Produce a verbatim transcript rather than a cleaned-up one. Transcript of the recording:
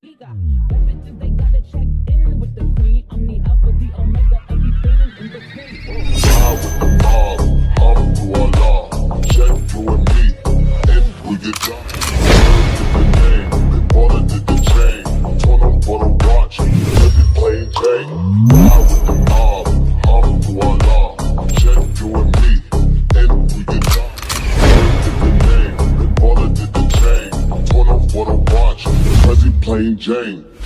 We got bitches, they gotta check in with the queen. I'm the alpha, the omega, everything in between. Ride with the mob, hum to Allah. Check you and me, if we get done. Did the name, they bought it, did the chain. Turn up for the watch, every plain Jane. Ride with the mob, hum to Allah. Check you and me, if we get done. Did the name, they bought it, did the chain. Turn up for the watch, every plain Jane.